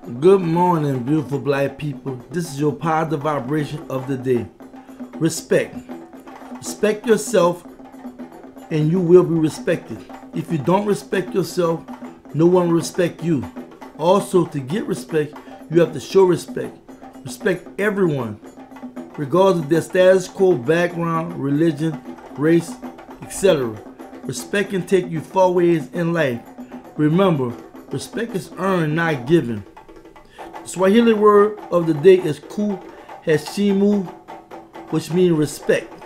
Good morning, beautiful black people. This is your positive vibration of the day. Respect. Respect yourself and you will be respected. If you don't respect yourself, no one will respect you. Also, to get respect, you have to show respect. Respect everyone, regardless of their status quo, background, religion, race, etc. Respect can take you far ways in life. Remember, respect is earned, not given. The Swahili word of the day is ku heshimu, which means respect.